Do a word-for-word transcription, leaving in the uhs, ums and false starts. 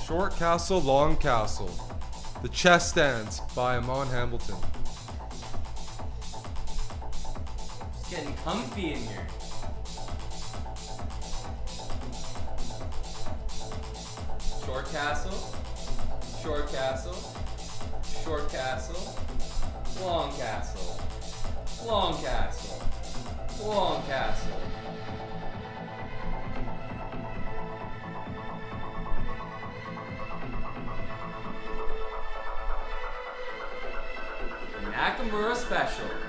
Short Castle, Long Castle. The Chess Dance by Amon Hamilton. Just getting comfy in here. Short Castle, Short Castle, Short Castle, Long Castle, Long Castle, Long Castle. The Nakamura Special.